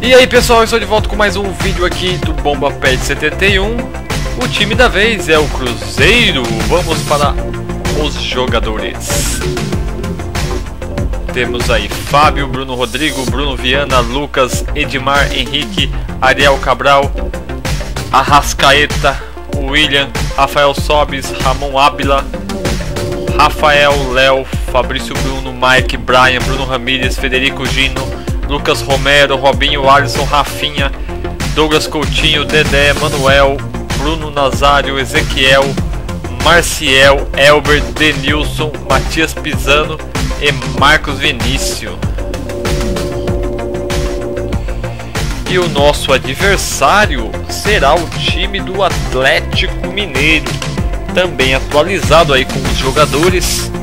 E aí pessoal, eu estou de volta com mais um vídeo aqui do Bomba Pet 71. O time da vez é o Cruzeiro. Vamos para os jogadores. Temos aí Fábio, Bruno Rodrigo, Bruno Viana, Lucas, Edmar, Henrique, Ariel Cabral, Arrascaeta, William, Rafael Sobis, Ramon Ábila, Rafael, Léo, Fabrício Bruno, Mike, Brian, Bruno Ramírez, Federico Gino, Lucas Romero, Robinho, Alisson, Rafinha, Douglas Coutinho, Dedé, Manuel, Bruno Nazário, Ezequiel, Marciel, Elber, Denilson, Matias Pisano e Marcos Vinícius. E o nosso adversário será o time do Atlético Mineiro, também atualizado aí com os jogadores: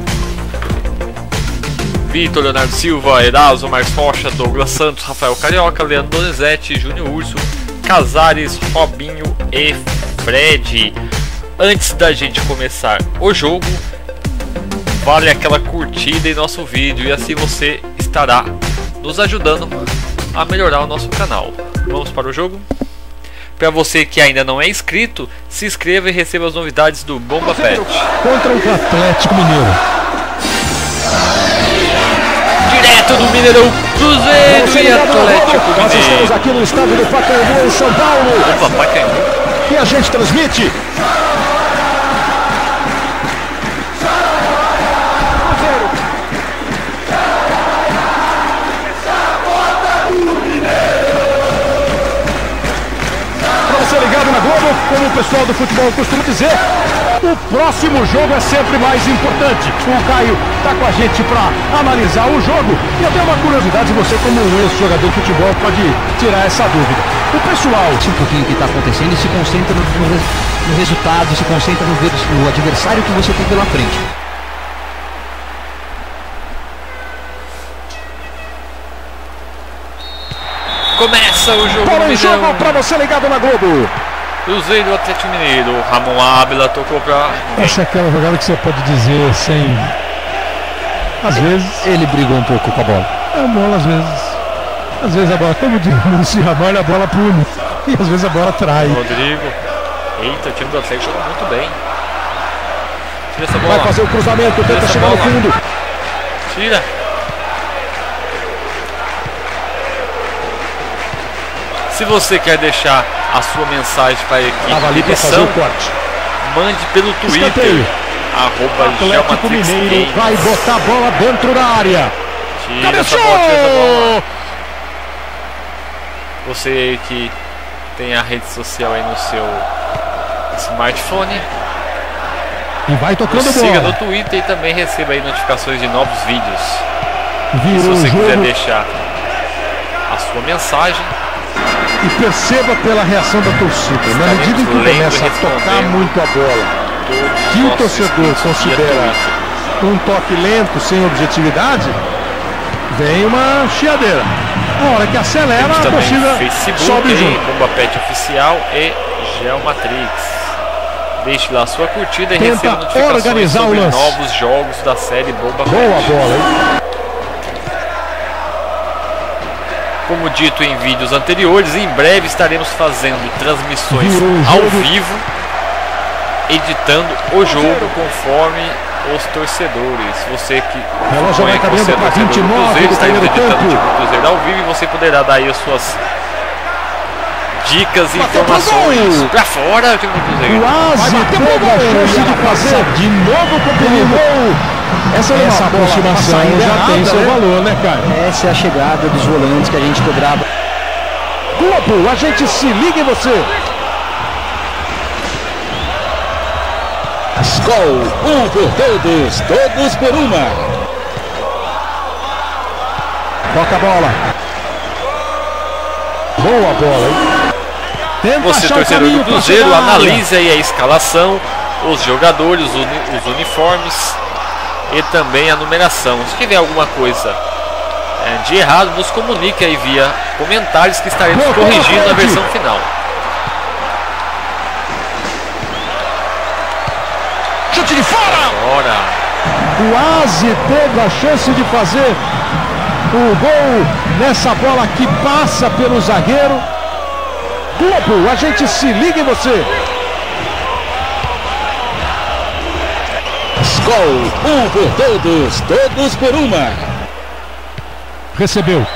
Vitor, Leonardo Silva, Eraso, Marcos Rocha, Douglas Santos, Rafael Carioca, Leandro Donizete, Júnior Urso, Casares, Robinho e Fred. Antes da gente começar o jogo, vale aquela curtida em nosso vídeo e assim você estará nos ajudando a melhorar o nosso canal. Vamos para o jogo? Para você que ainda não é inscrito, se inscreva e receba as novidades do Bomba Pet. Contra o Atlético Mineiro. Direto do Mineirão, Cruzeiro e Atlético Mineiro. Nós estamos aqui no estádio do Pacaembu, em São Paulo. Opa, Pacaembu. E a gente transmite. Ligado na Globo, como o pessoal do futebol costuma dizer, o próximo jogo é sempre mais importante. O Caio está com a gente para analisar o jogo e eu tenho uma curiosidade, você como um ex-jogador de futebol pode tirar essa dúvida. O pessoal um pouquinho o que está acontecendo e se concentra no resultado, se concentra no adversário que você tem pela frente. Começa o jogo. Para o jogo para você ligado na Globo. Cruzeiro, Atlético Mineiro. Ramon Ábila tocou para. Essa é aquela jogada que você pode dizer sem. Às vezes ele brigou um pouco com a bola. É a bola, às vezes a bola, como diz o Muricy Ramalho, a bola pune. E às vezes a bola trai. Rodrigo. Eita, o time do Atlético jogou muito bem. Tira essa bola. Vai fazer o cruzamento, tenta chegar no fundo. Tira. Se você quer deixar a sua mensagem para a equipe de edição, mande pelo Twitter, Atlético Mineiro vai botar a bola dentro da área. Tira essa bola, tira essa bola. Você aí que tem a rede social aí no seu smartphone, e vai tocando bola. Siga no Twitter e também receba aí notificações de novos vídeos. Virou se você jogo. Quiser deixar a sua mensagem. E perceba pela reação da torcida, na medida em que começa a tocar muito a bola, que o torcedor considera um toque lento, sem objetividade, vem uma chiadeira. Na hora que acelera, a torcida Facebook, sobe junto. Bomba Pet Oficial e Geomatrix. Deixe lá a sua curtida e receba notificações sobre novos jogos da série Bomba Pet. Boa bola, hein? Como dito em vídeos anteriores, em breve estaremos fazendo transmissões ao vivo, editando o jogo conforme os torcedores. Você que vai torcedor do Cruzeiro, está editando o time do Cruzeiro ao vivo e você poderá dar aí as suas dicas e informações pra fora do time do Cruzeiro. Quase teve a chance de fazer de novo com o gol. Essa aproximação já tem seu valor, né, cara? Essa é a chegada dos volantes que a gente cobrava. Globo, a gente se liga em você. Skol, um por todos por uma. Toca a bola. Boa bola, hein? Tenta você, torcedor do Cruzeiro, analise aí a escalação, os jogadores, os uniformes e também a numeração. Se tiver alguma coisa de errado, nos comunique aí via comentários que estaremos corrigindo na versão final. Chute de fora! Fora! Quase teve a chance de fazer O gol nessa bola que passa pelo zagueiro. Globo, a gente se liga em você. Skol, um por todos, todos por uma. Recebeu.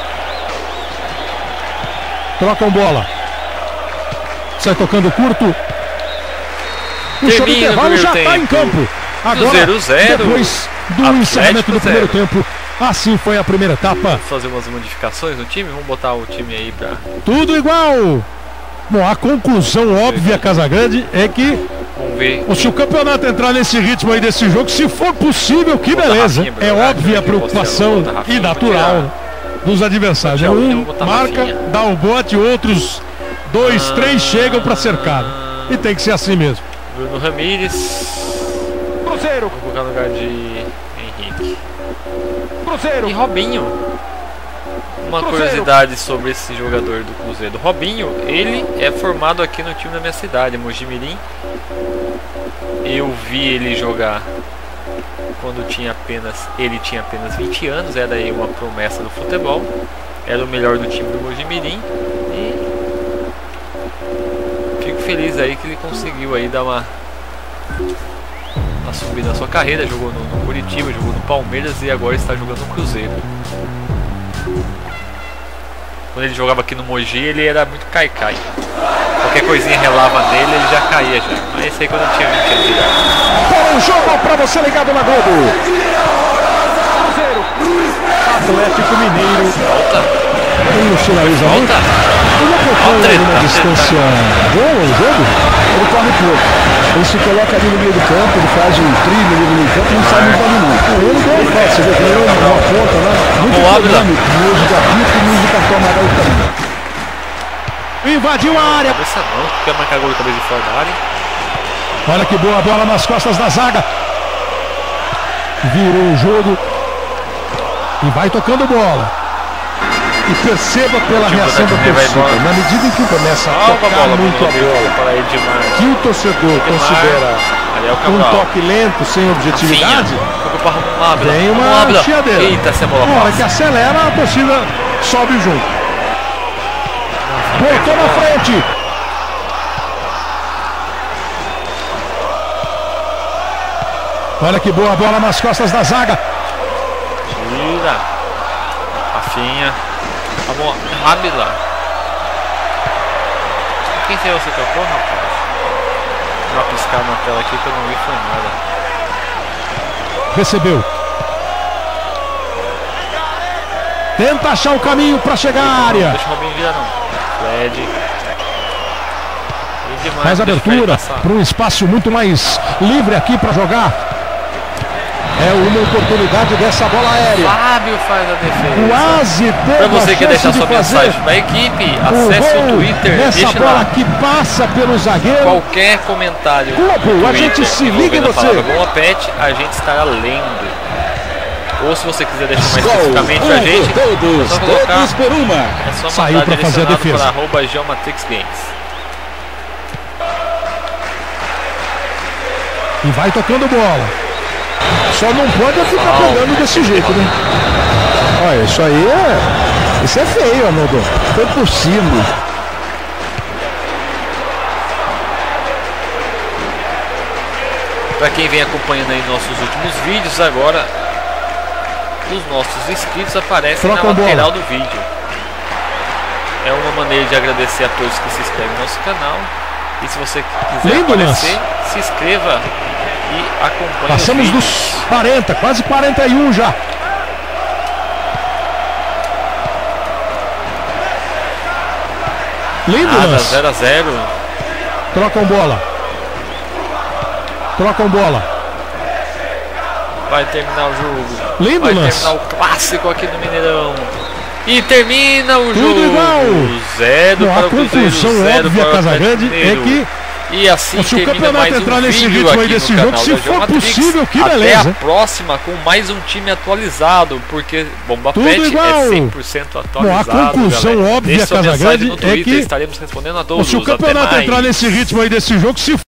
Trocam bola. Sai tocando curto. O show de intervalo já está em campo. Agora, 0-0. depois do encerramento do primeiro tempo, assim foi a primeira etapa. Vamos fazer umas modificações no time. Vamos botar o time aí pra... Tudo igual. Bom, a conclusão óbvia, Casagrande, é que Vamos ver. se o campeonato entrar nesse ritmo aí desse jogo, se for possível, que beleza. É óbvia a preocupação e natural dos adversários. Um marca, dá o bote, outros 2, 3 chegam para cercar. E tem que ser assim mesmo. Bruno Ramírez. Cruzeiro. Vou colocar no lugar de Henrique. Cruzeiro. E Robinho. Uma curiosidade sobre esse jogador do Cruzeiro. Robinho, ele é formado aqui no time da minha cidade, Mojimirim. Eu vi ele jogar quando ele tinha apenas 20 anos, era aí uma promessa do futebol. Era o melhor do time do Mojimirim. E fico feliz aí que ele conseguiu aí dar uma subida na sua carreira. Jogou no Curitiba, jogou no Palmeiras e agora está jogando no Cruzeiro. Quando ele jogava aqui no Mogi, ele era muito caicai. Qualquer coisinha relava nele, ele já caía já. Mas esse aí quando eu tinha 20 anos de idade. Bom jogo pra você ligado na Globo. Atlético Mineiro. Volta. Ele finaliza muito. Ele acompanha uma distância boa no jogo. Ele corre pouco. Ele se coloca ali no meio do campo, ele faz um trilho ali no meio do campo e não sabe muito não. Ele deu um passe, você vê que ele deu uma ponta lá. Muito dinâmico, no uso de apito e no uso de cartão amarelo também. Invadiu a área. Cabeça não, quer marcar gol de cabeça de fora da área. Olha que boa bola nas costas da zaga. Virou o jogo. E vai tocando bola. E perceba pela reação da torcida, na medida em que começa a tocar muito a bola, que o torcedor considera um toque lento, sem objetividade, tem uma chiadeira. Eita, se a bola na hora que acelera, a torcida sobe junto. Botou na frente. Olha que boa bola nas costas da zaga. Tira. Rafinha. Vamos, Ábila. Quem foi você tocou, rapaz? Dá uma piscada na tela aqui que eu não vi, foi nada. Recebeu. Tenta achar o caminho para chegar à área. Deixa o Robinho virar não. Fred. Mais abertura para um espaço muito mais livre aqui para jogar. É uma oportunidade dessa bola aérea. Fábio faz a defesa. Quase teve. Para você que deixar sua mensagem para a equipe, acesse o Twitter, deixe bola lá. Que passa pelo zagueiro. Qualquer comentário. Globo, a gente se liga em você. Boa pet, a gente estará lendo. Ou se você quiser deixar mais especificamente pra gente, todos, é só colocar, todos por uma. é só Saiu para fazer a defesa. Para @geomatrixgames. E vai tocando bola. Só não pode ficar pegando desse jeito, né? Olha, isso aí é... Isso é feio, Arnaldo. Foi por cima. Para quem vem acompanhando aí nossos últimos vídeos, agora os nossos inscritos aparecem na lateral do vídeo. É uma maneira de agradecer a todos que se inscrevem no nosso canal. E se você quiser aparecer, se inscreva e acompanhe. Passamos dos 40, quase 41 já. Lindo lance. 0-0. Trocam bola. Trocam bola. Vai terminar o jogo. Lindo vai lance. Terminar o clássico aqui no Mineirão. E termina o Tudo jogo. Igual. 0 para o Cruzeiro, 0 para o Casagrande é que e assim se o termina campeonato mais entrar um nesse vídeo ritmo aí aqui desse no jogo, canal se da for Geomatrix. possível, que Até beleza. a próxima com mais um time atualizado, porque Bomba Tudo Pet igual. é 100% atualizado. Bom, a conclusão galera. óbvia, Deixe sua Casagrande, mensagem no Twitter, é que estaremos respondendo a todos. se o campeonato entrar nesse ritmo aí desse jogo, se